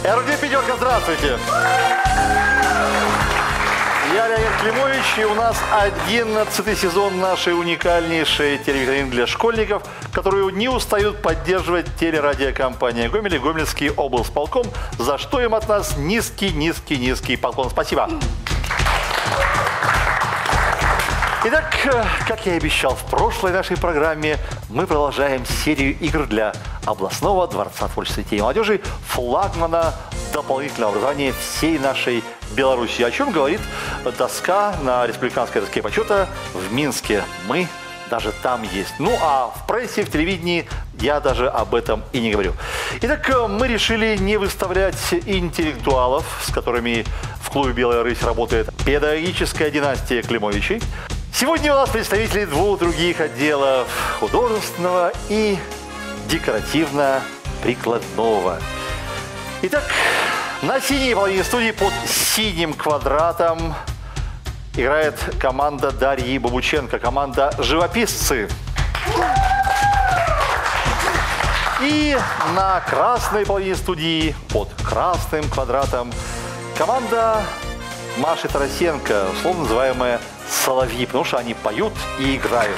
РГ «Пятерка», здравствуйте! Я Леонид Климович, и у нас 11-й сезон нашей уникальнейшей телевикторины для школьников, которую не устают поддерживать телерадиокомпания «Гомель» и Гомельский облсполком, за что им от нас низкий поклон. Спасибо! Итак, как я и обещал в прошлой нашей программе, мы продолжаем серию игр для областного дворца творчества детей и молодежи, флагмана дополнительного образования всей нашей Беларуси. О чем говорит доска на республиканской доске почета в Минске. Мы даже там есть. Ну а в прессе, в телевидении я даже об этом и не говорю. Итак, мы решили не выставлять интеллектуалов, с которыми в клубе «Белая рысь» работает педагогическая династия Климовичей. Сегодня у нас представители двух других отделов: художественного и декоративно-прикладного. Итак, на синей половине студии под синим квадратом играет команда Дарьи Бабученко, команда «Живописцы». И на красной половине студии под красным квадратом команда Маши Тарасенко, условно называемая «Соловьи», потому что они поют и играют.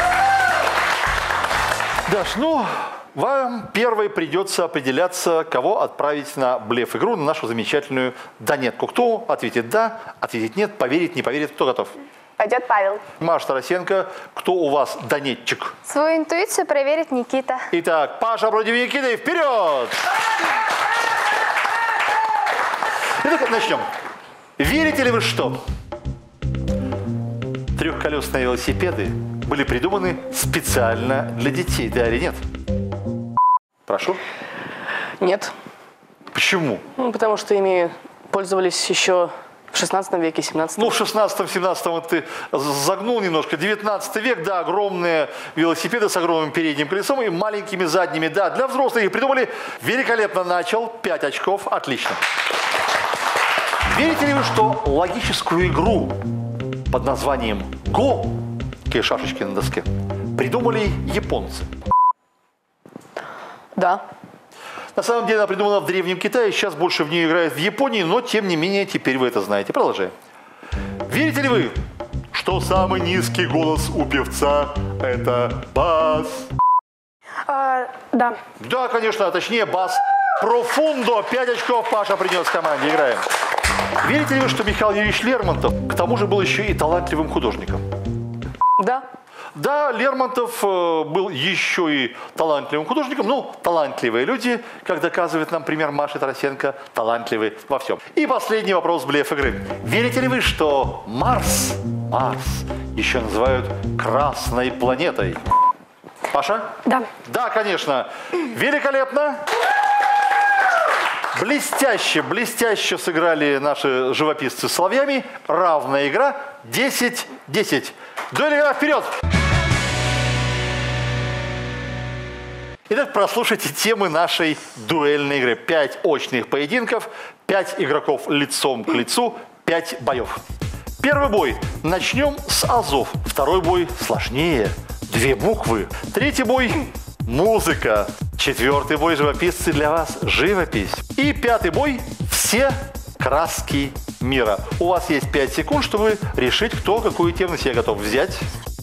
Даш, ну, вам первой придется определяться, кого отправить на блеф-игру, на нашу замечательную «Донетку». Кто ответит «да», ответит «нет», поверит, не поверит, кто готов? Пойдет Павел. Маша Тарасенко, кто у вас донетчик? Свою интуицию проверит Никита. Итак, Паша против Никиты, вперед! Итак, начнем. Верите ли вы, что трехколесные велосипеды были придуманы специально для детей, да или нет? Прошу. Нет. Почему? Ну, потому что ими пользовались еще в 16 веке, 17 Ну, в 16-17 ты загнул немножко. 19 век, да, огромные велосипеды с огромным передним колесом и маленькими задними. Да, для взрослых их придумали. Великолепно начал. 5 очков. Отлично. Верите ли вы, что логическую игру под названием «Го», такие шашечки на доске, придумали японцы? Да. На самом деле она придумана в Древнем Китае, сейчас больше в нее играют в Японии, но тем не менее теперь вы это знаете. Продолжаем. Верите ли вы, что самый низкий голос у певца – это бас? Да. Да, конечно, а точнее бас. Профундо. 5 очков Паша принес команде. Играем. Верите ли вы, что Михаил Юрьевич Лермонтов к тому же был еще и талантливым художником? Да. Да, Лермонтов был еще и талантливым художником. Ну, талантливые люди, как доказывает нам пример Маши Тарасенко, талантливы во всем. И последний вопрос блеф-игры. Верите ли вы, что Марс еще называют красной планетой? Паша? Да. Да, конечно. Великолепно. Блестяще сыграли наши живописцы с соловьями. Равная игра. 10-10. Дуэль, игра, вперед! Итак, прослушайте темы нашей дуэльной игры. 5 очных поединков, 5 игроков лицом к лицу, 5 боев. Первый бой. Начнем с азов. Второй бой сложнее. 2 буквы. Третий бой – музыка. Четвертый бой – живописцы для вас – живопись. И пятый бой – все краски мира. У вас есть 5 секунд, чтобы решить, кто какую тему на себя готов взять.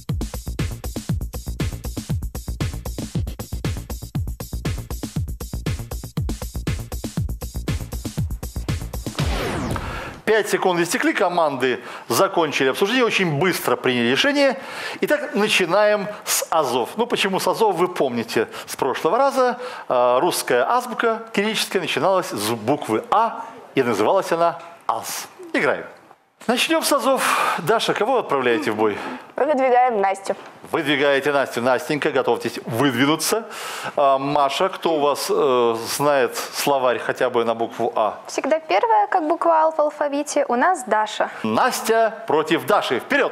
Пять секунд истекли, команды закончили обсуждение, очень быстро приняли решение. Итак, начинаем с азов. Ну, почему с азов, вы помните с прошлого раза. Русская азбука кириллическая начиналась с буквы А, и называлась она АЗ. Играем. Начнем с азов. Даша, кого вы отправляете в бой? Мы выдвигаем Настю. Выдвигаете Настю. Настенька, готовьтесь выдвинуться. Маша, кто у вас знает словарь хотя бы на букву А? Всегда первая, как буква А в алфавите, у нас Даша. Настя против Даши. Вперед!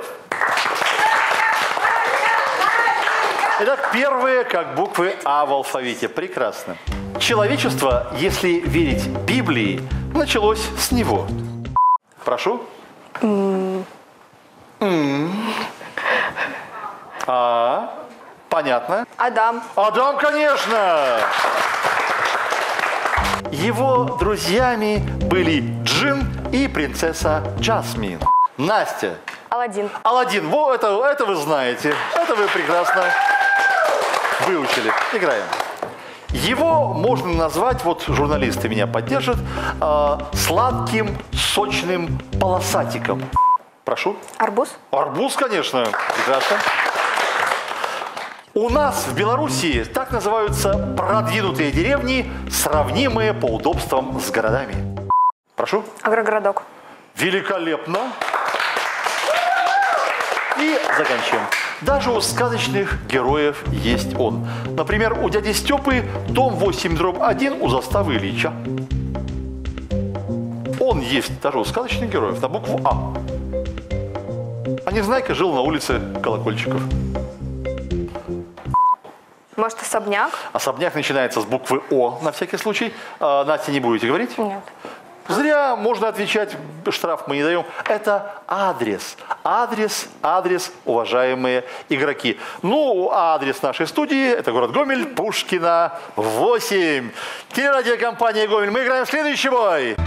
Итак, первые, как буквы А в алфавите. Прекрасно. Человечество, если верить Библии, началось с него. Прошу. Понятно. Адам. Адам, конечно! Его друзьями были Джин и принцесса Джасмин. Настя. Аладдин. Аладдин. Вот это вы знаете. Это вы прекрасно выучили. Играем. Его можно назвать, вот журналисты меня поддержат, сладким, сочным полосатиком. Прошу. Арбуз. Арбуз, конечно. Прекрасно. У нас в Белоруссии так называются продвинутые деревни, сравнимые по удобствам с городами. Прошу. Агрогородок. Великолепно. И заканчиваем. Даже у сказочных героев есть он. Например, у дяди Степы дом 8/1 у заставы Ильича. Он есть даже у сказочных героев на букву А. А Незнайка жил на улице Колокольчиков. Может, особняк? Особняк начинается с буквы О, на всякий случай. Настя, не будете говорить? Нет. Зря, можно отвечать, штраф мы не даем. Это адрес. Адрес, уважаемые игроки. Ну, адрес нашей студии, это город Гомель, Пушкина, 8. Телерадиокомпания «Гомель». Мы играем в следующий бой.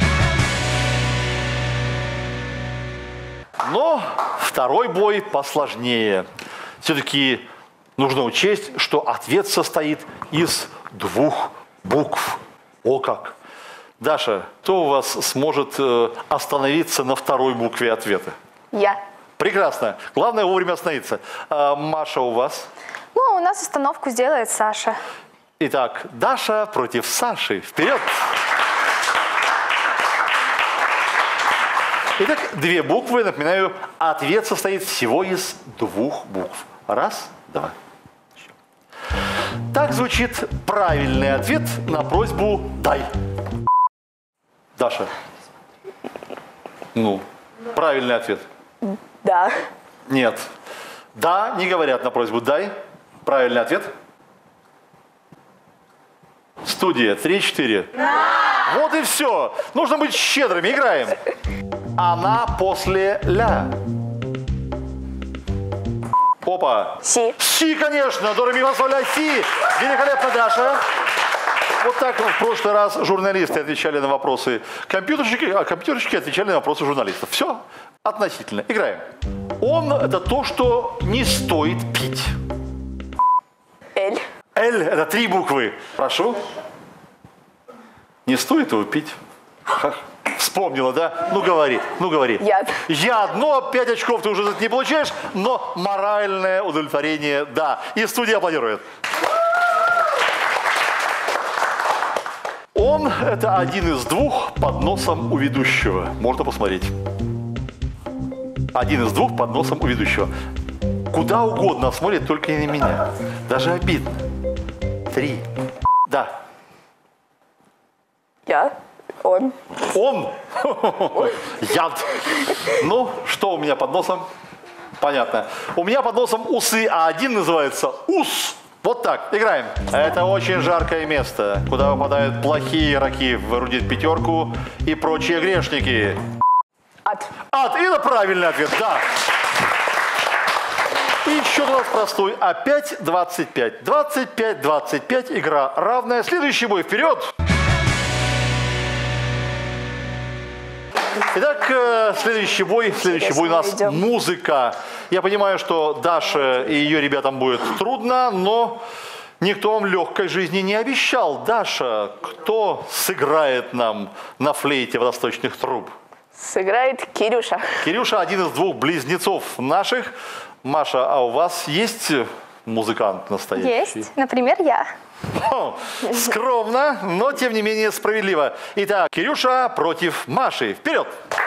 Но второй бой посложнее. Все-таки нужно учесть, что ответ состоит из 2 букв. О как! Даша, кто у вас сможет остановиться на второй букве ответа? Я. Прекрасно. Главное вовремя остановиться. Маша, у вас? Ну, у нас остановку сделает Саша. Итак, Даша против Саши. Вперед! Итак, 2 буквы. Напоминаю, ответ состоит всего из 2 букв. 1, 2. Так звучит правильный ответ на просьбу «дай». Даша. Ну, правильный ответ. Да. Нет. Да, не говорят на просьбу «дай». Правильный ответ. Студия 3-4. Вот и все. Нужно быть щедрыми. Играем. Она после ля. Опа. Си. Си, конечно. До ре ми фа соль ля си. Великолепно, Даша. Вот так в прошлый раз журналисты отвечали на вопросы компьютерщики, а компьютерщики отвечали на вопросы журналистов. Все относительно. Играем. Он – это то, что не стоит пить. Эль. Л – это 3 буквы. Прошу. Не стоит его пить. Вспомнила, да? Ну говори, ну говори. Яд. Яд. Но 5 очков ты уже за это не получаешь, но моральное удовлетворение – да. И студия аплодирует. Он – это 1 из 2 под носом у ведущего. Можно посмотреть. 1 из 2 под носом у ведущего. Куда угодно смотрит, только не на меня. Даже обидно. 3. Да. Я. Он. Он? Яд. Ну, что у меня под носом? Понятно. У меня под носом усы, а 1 называется ус. Вот так, играем. Это очень жаркое место, куда попадают плохие игроки в эрудит 5 и прочие грешники. Ад. Ад. И это правильный ответ, да. И счет у нас простой. Опять 25. 25-25. Игра равная. Следующий бой. Вперед! Итак, следующий бой у нас музыка. Я понимаю, что Даше и ее ребятам будет трудно, но никто вам легкой жизни не обещал. Даша, кто сыграет нам на флейте водосточных труб? Сыграет Кирюша. Кирюша – 1 из 2 близнецов наших. Маша, а у вас есть музыкант настоящий? Есть. Например, я. Скромно, но тем не менее справедливо. Итак, Кирюша против Маши. Вперед!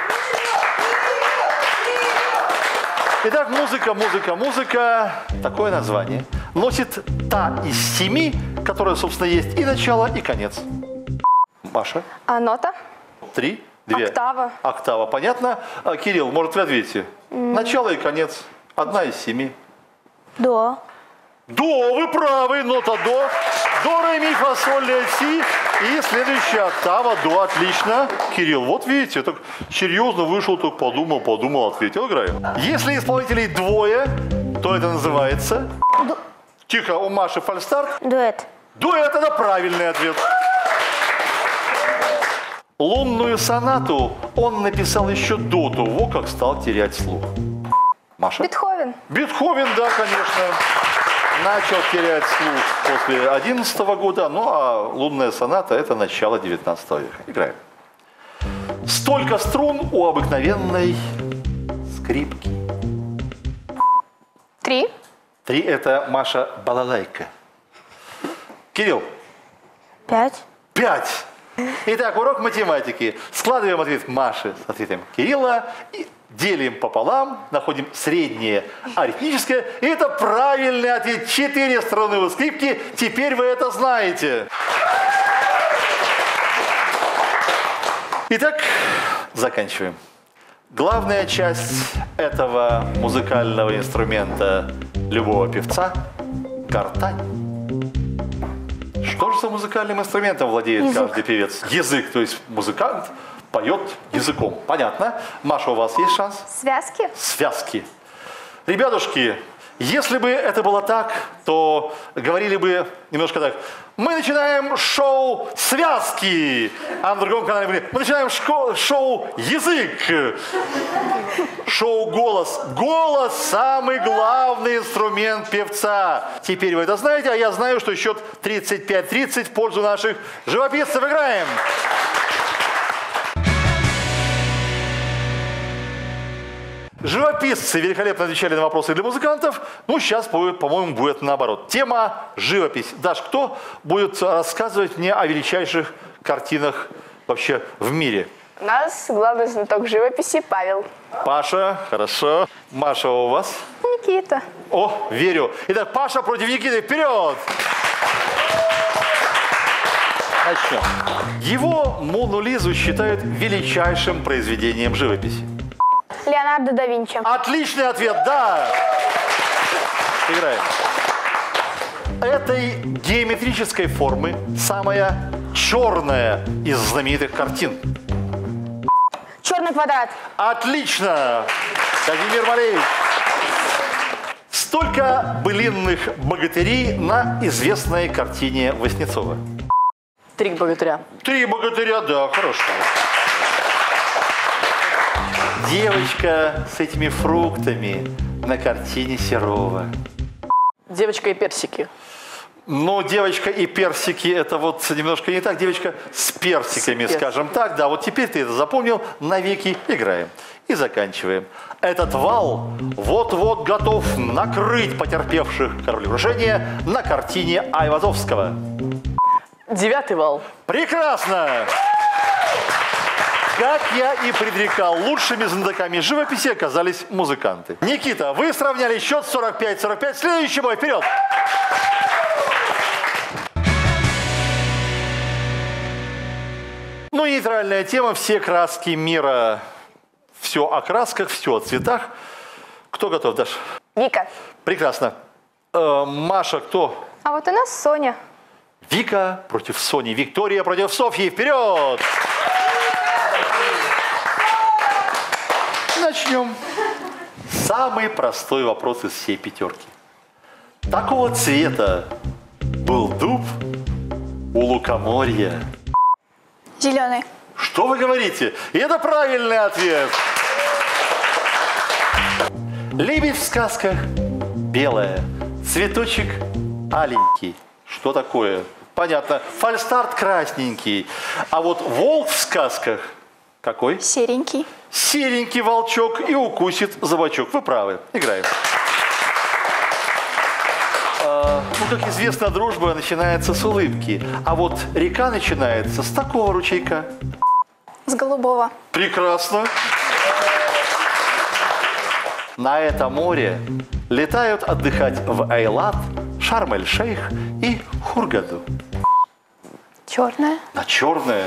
Итак, музыка. Такое название носит та из 7, которая, собственно, есть и начало, и конец. Маша? А нота? 3, 2. Октава. Октава, понятно. Кирилл, может, вы ответите? Начало и конец. 1 из 7. До. До, вы правы, нота до. До, ре, ми, фа, соль, ля, си. И следующая октава, до, отлично. Кирилл, вот видите, так серьезно вышел, только подумал, ответил, играем. Если исполнителей 2, то это называется... Тихо, у Маши фальстарт. Дуэт. Дуэт – это правильный ответ. Лунную сонату он написал еще до того, как стал терять слух. Маша? Бетховен. Бетховен, да, конечно. Начал терять слух после 2011 года, ну а лунная соната – это начало 19 века. Играем. Столько струн у обыкновенной скрипки. 3. 3 – это, Маша, балалайка. Кирилл? 5. 5. Итак, урок математики. Складываем ответ Маши с ответом Кирилла и делим пополам, находим среднее арифметическое. И это правильный ответ. 4 струны у скрипки. Теперь вы это знаете. Итак, заканчиваем. Главная часть этого музыкального инструмента любого певца – гортань. Что же за музыкальным инструментом владеет каждый певец? Язык, то есть музыкант поет языком. Понятно. Маша, у вас есть шанс? Связки. Связки. Ребятушки, если бы это было так, то говорили бы немножко так. Мы начинаем шоу «Связки», а на другом канале говорили, мы начинаем шоу «Язык». Шоу «Голос». Голос – самый главный инструмент певца. Теперь вы это знаете, а я знаю, что счет 35-30 в пользу наших живописцев. Играем. Живописцы великолепно отвечали на вопросы для музыкантов. Ну, сейчас, по-моему, будет наоборот. Тема живопись. Даш, кто будет рассказывать мне о величайших картинах вообще в мире? У нас главный знаток живописи Павел. Паша, хорошо. Маша, у вас? Никита. О, верю. Итак, Паша против Никиты. Вперед! Начнем. Его «Мону Лизу» считают величайшим произведением живописи. Леонардо да Винчи. Отличный ответ, да! Играем. Этой геометрической формы самая черная из знаменитых картин. Черный квадрат. Отлично! Казимир Малевич. Столько былинных богатырей на известной картине Васнецова. 3 богатыря. 3 богатыря, да, хорошо. Девочка с этими фруктами на картине Серова. Девочка и персики. Но девочка и персики – это вот немножко не так. Девочка с персиками, скажем так. Да, вот теперь ты это запомнил. Навеки играем. И заканчиваем. Этот вал вот-вот готов накрыть потерпевших кораблекрушение на картине Айвазовского. 9 вал. Прекрасно! Как я и предрекал, лучшими знатоками живописи оказались музыканты. Никита, вы сравняли счет 45-45. Следующий бой, вперед! Ну, нейтральная тема, все краски мира. Все о красках, все о цветах. Кто готов, Даша? Вика. Прекрасно. Маша, кто? А вот у нас Соня. Вика против Сони. Виктория против Софьи. Вперед! Начнем. Самый простой вопрос из всей пятерки. Какого цвета был дуб у лукоморья? Зеленый. Что вы говорите? И это правильный ответ. Лебедь в сказках белая, цветочек аленький. Что такое? Понятно. Фальстарт красненький. А вот волк в сказках какой? Серенький. Серенький волчок и укусит за бочок. Вы правы. Играем. Ну, как известно, дружба начинается с улыбки. А вот река начинается с такого ручейка. С голубого. Прекрасно. На это море летают отдыхать в Эйлат, Шарм-эль-Шейх и Хургаду. Черное. На черное.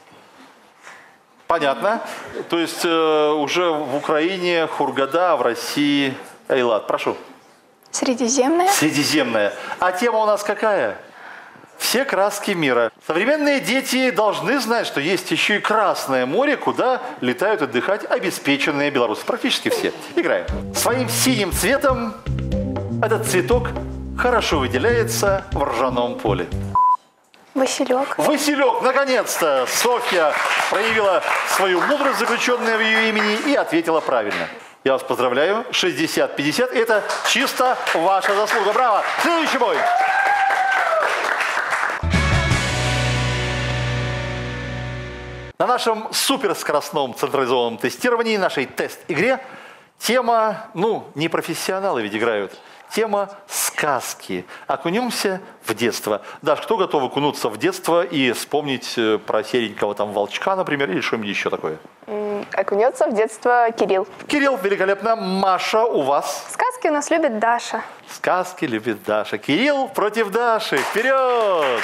Понятно. То есть уже в Украине Хургада, а в России Эйлат. Прошу. Средиземное. Средиземная. А тема у нас какая? Все краски мира. Современные дети должны знать, что есть еще и Красное море, куда летают отдыхать обеспеченные белорусы. Практически все. Играем. Своим синим цветом этот цветок хорошо выделяется в ржаном поле. Василек. Василек, наконец-то! Софья проявила свою мудрость, заключенную в ее имени, и ответила правильно. Я вас поздравляю. 60-50. Это чисто ваша заслуга. Браво! Следующий бой. На нашем суперскоростном централизованном тестировании, нашей тест-игре, тема, не профессионалы ведь играют, тема сказки. Окунемся в детство. Даш, кто готов окунуться в детство и вспомнить про серенького там волчка, например, или что-нибудь еще такое? Окунется в детство Кирилл. Кирилл, великолепно. Маша, у вас? Сказки у нас любит Даша. Сказки любит Даша. Кирилл против Даши. Вперед!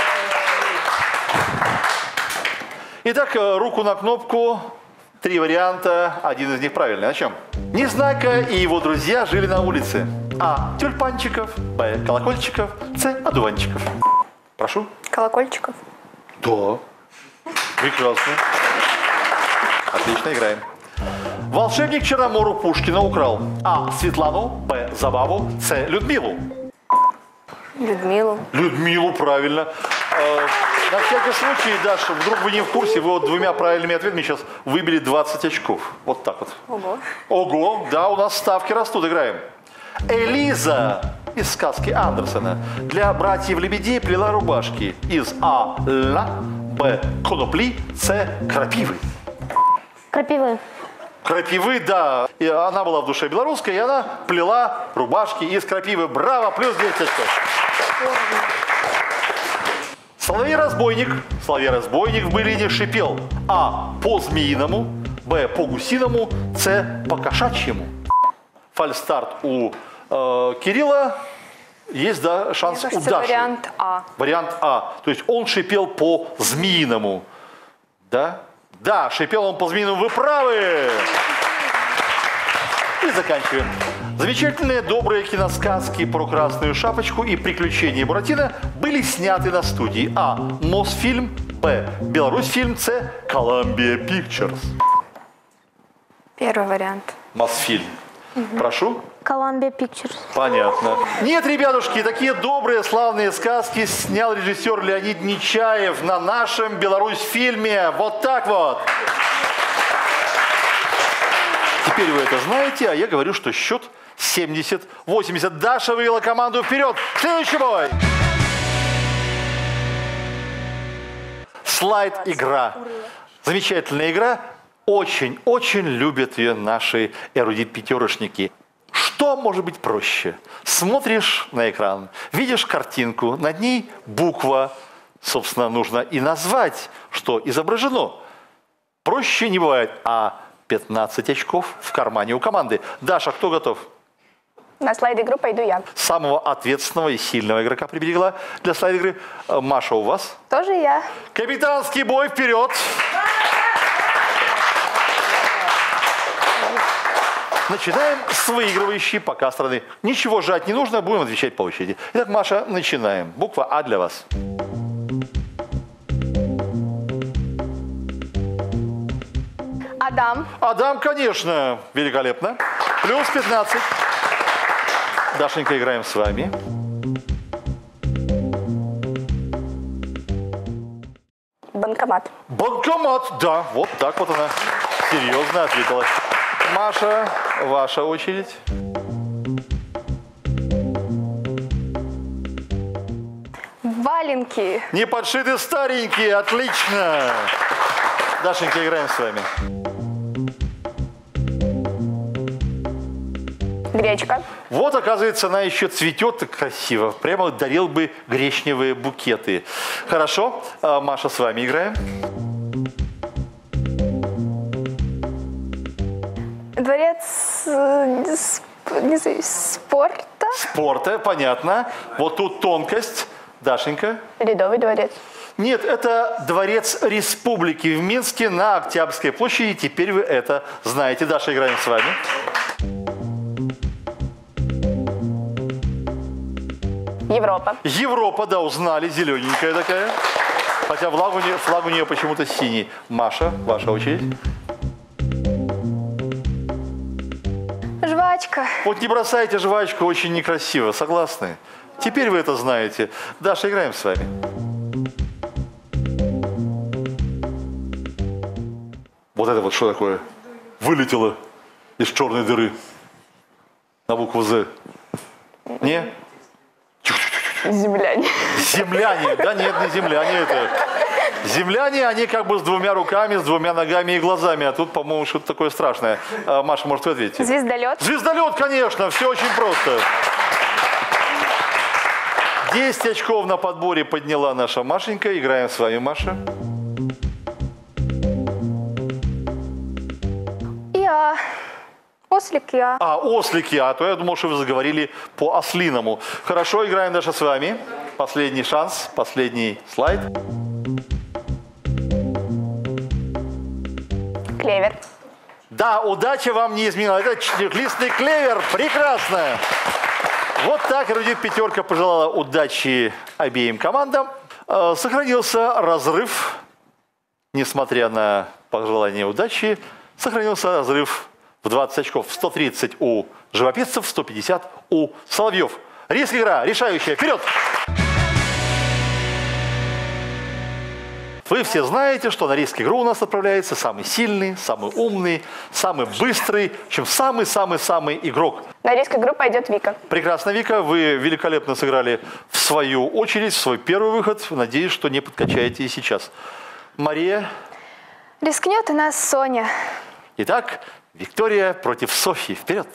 Итак, руку на кнопку. 3 варианта. Один из них правильный. О чем? Незнайка и его друзья жили на улице. А. Тюльпанчиков. Б. Колокольчиков. С. Одуванчиков. Прошу. Колокольчиков. Да. Прекрасно. Отлично, играем. Волшебник Черномору Пушкина украл. А. Светлану. Б. Забаву. С. Людмилу. Людмилу. Людмилу, правильно. На всякий случай, Даша, вдруг вы не в курсе, вы вот 2 правильными ответами сейчас выбили 20 очков. Вот так вот. Ого. Ого, да, у нас ставки растут, играем. Элиза из сказки Андерсена для братьев-лебедей плела рубашки из А. Льна, Б. Конопли, С. Крапивы. Крапивы. Крапивы, да. И она была в душе белорусской, и она плела рубашки из крапивы. Браво, плюс 10 очков. Соловей-разбойник. Соловей-разбойник в былине шипел. А. По змеиному. Б. По гусиному. С. По кошачьему. Фальстарт у Кирилла. Есть, да, шанс Мне у кажется, Даши. вариант А. Вариант А. То есть он шипел по змеиному. Да? Да, шипел он по змеиному. Вы правы! И заканчиваем. Замечательные добрые киносказки про Красную Шапочку и приключения Буратино были сняты на студии А. Мосфильм, Б. Беларусьфильм, С. Columbia Pictures. Первый вариант. Мосфильм. Прошу. Columbia Pictures. Понятно. Нет, ребятушки, такие добрые, славные сказки снял режиссер Леонид Нечаев на нашем Беларусьфильме. Вот так вот. Теперь вы это знаете, а я говорю, что счет 70-80. Даша вывела команду вперед. Следующий бой. Слайд-игра. Замечательная игра. Очень-очень любят ее наши эрудит-пятерочники. Что может быть проще? Смотришь на экран, видишь картинку, над ней буква. Собственно, нужно и назвать, что изображено. Проще не бывает. А 15 очков в кармане у команды. Даша, кто готов? На слайд-игру пойду я. Самого ответственного и сильного игрока приберегла для слайд-игры. Маша, у вас? Тоже я. Капитанский бой, вперед! Начинаем с выигрывающей пока стороны. Ничего жать не нужно, будем отвечать по очереди. Итак, Маша, начинаем. Буква А для вас. Адам. Адам, конечно, великолепно. Плюс 15. Дашенька, играем с вами. Банкомат. Банкомат, да, вот так вот она серьезно ответила. Маша, ваша очередь. Валенки. Не подшиты старенькие, отлично. Дашенька, играем с вами. Гречка. Вот, оказывается, она еще цветет так красиво. Прямо дарил бы гречневые букеты. Хорошо, Маша, с вами играем. Дворец не знаю, спорта. Спорта, понятно. Вот тут тонкость. Дашенька. Ледовый дворец. Нет, это Дворец Республики в Минске на Октябрьской площади. Теперь вы это знаете. Даша, играем с вами. Европа. Европа, да, узнали, зелененькая такая. Хотя флаг у нее почему-то синий. Маша, ваша очередь. Жвачка. Вот не бросайте жвачку, очень некрасиво, согласны? Теперь вы это знаете. Даша, играем с вами. Вот это вот что такое? Вылетело из черной дыры на букву «З». Не? Земляне. Земляне. Да нет, не земляне это. Земляне, они как бы с двумя руками, с двумя ногами и глазами. А тут, по-моему, что-то такое страшное. Маша, может, вы ответите? Звездолет. Звездолет, конечно. Все очень просто. 10 очков на подборе подняла наша Машенька. Играем с вами, Маша. Я. Ослик я. Ослики, а то я думал, что вы заговорили по-ослиному. Хорошо, играем даже с вами. Последний шанс, последний слайд. Клевер. Да, удача вам не изменила. Это четырехлистный клевер. Прекрасно. Вот так, Эрудит Пятерка пожелала удачи обеим командам. Сохранился разрыв, несмотря на пожелание удачи, сохранился разрыв в 20 очков. 130 у живописцев, 150 у соловьев. Риск игра решающая. Вперед! Вы все знаете, что на риск-игру у нас отправляется самый сильный, самый умный, самый быстрый, в общем, самый-самый-самый игрок. На риск-игру пойдет Вика. Прекрасно, Вика, вы великолепно сыграли в свою очередь, в свой первый выход. Надеюсь, что не подкачаете и сейчас. Мария. Рискнет у нас Соня. Итак, Виктория против Софьи. Вперед!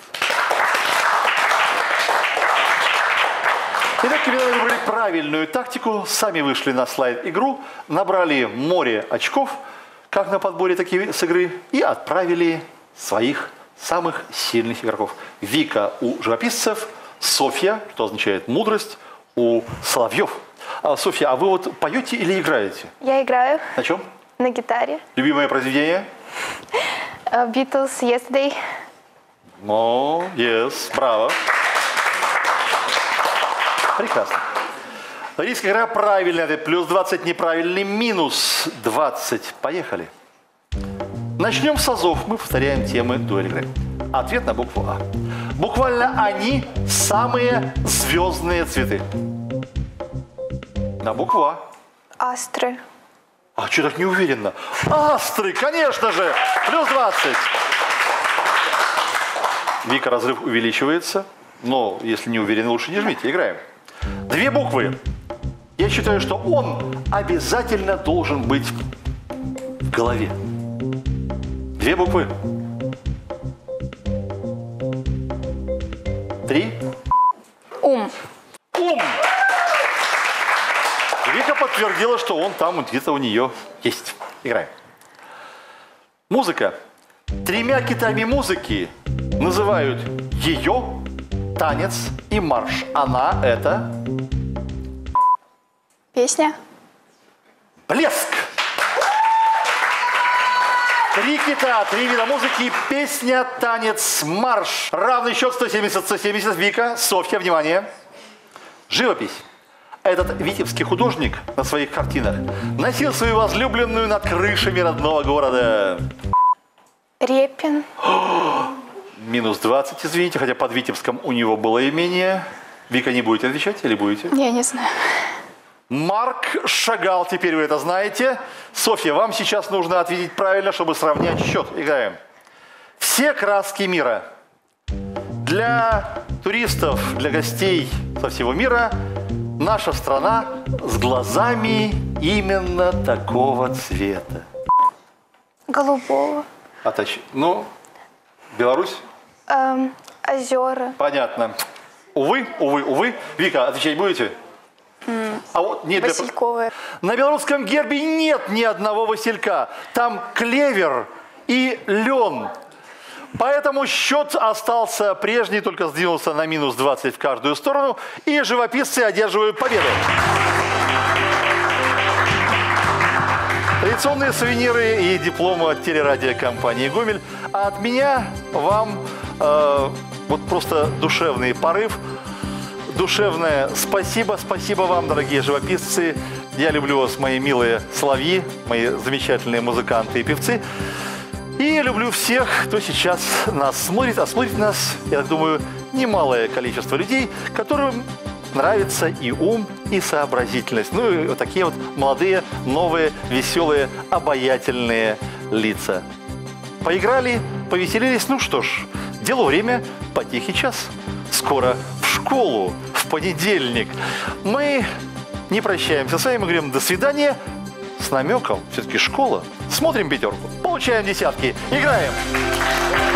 Итак, ребята выбрали правильную тактику, сами вышли на слайд-игру, набрали море очков, как на подборе, так и с игры, и отправили своих самых сильных игроков. Вика у живописцев, Софья, что означает мудрость, у соловьев. Софья, а вы вот поете или играете? Я играю На чем? на гитаре. Любимое произведение? Beatles Yesterday. О, yes, браво. Прекрасно. Риск игра правильная, это плюс 20 неправильный, минус 20. Поехали. Начнем с азов. Мы повторяем темы дуэль игры. Ответ на букву А. Буквально они самые звездные цветы. На букву А. Астры. А что так неуверенно? Астры, конечно же. Плюс 20. Вика, разрыв увеличивается. Но если не уверены, лучше не жмите. Играем. Две буквы. Я считаю, что он обязательно должен быть в голове. Две буквы. 3. Ум. Ум. Вика подтвердила, что он там где-то у нее есть. Играем. Музыка. 3 китами музыки называют ее, танец и марш. Она это... Песня. Блеск. 3 кита, 3 вида музыки, песня, танец, марш. Равный счет 170-170. Вика, Софья, внимание. Живопись. Этот витебский художник на своих картинах носил свою возлюбленную над крышами родного города. Репин. Минус 20, извините, хотя под Витебском у него было имение. Вика, не будете отвечать или будете? Я не знаю. Марк Шагал, теперь вы это знаете. Софья, вам сейчас нужно ответить правильно, чтобы сравнять счет. Играем. Все краски мира. Для туристов, для гостей со всего мира наша страна с глазами именно такого цвета. Голубого. Ну, Беларусь? Озера. Понятно. Увы, увы, увы. Вика, отвечать будете? А вот нет, Васильковая. на белорусском гербе нет ни одного василька. Там клевер и лен. Поэтому счет остался прежний, только сдвинулся на минус 20 в каждую сторону. И живописцы одерживают победу. Традиционные сувениры и дипломы от телерадиокомпании «Гомель». А от меня вам вот просто душевный порыв. Душевное спасибо. Спасибо вам, дорогие живописцы. Я люблю вас, мои милые соловьи, мои замечательные музыканты и певцы. И люблю всех, кто сейчас нас смотрит. А смотрит нас, я так думаю, немалое количество людей, которым нравится и ум, и сообразительность. Ну и вот такие вот молодые, новые, веселые, обаятельные лица. Поиграли, повеселились. Ну что ж, делу время, потихий час. Скоро в школу, в понедельник. Мы не прощаемся с вами, мы говорим до свидания. С намеком, все-таки школа. Смотрим пятерку, получаем десятки, играем.